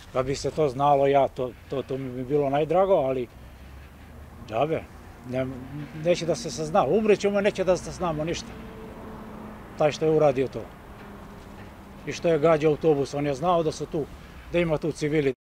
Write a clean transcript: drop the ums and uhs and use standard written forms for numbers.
Kad bi se to znalo, to mi bi bilo najdrago, ali džabe, neće da se sazna. Umrećemo, neće da se saznamo ništa. Taj što je uradio to. I što je gađao autobus, on je znao da ima tu civili.